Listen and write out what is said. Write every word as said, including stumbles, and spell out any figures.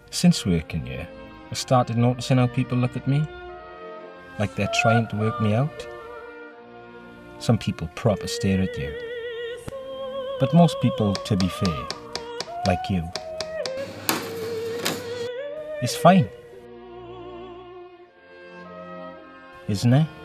Since working here, I started noticing how people look at me, like they're trying to work me out. Some people proper stare at you, but most people, to be fair, like you, it's fine, isn't it?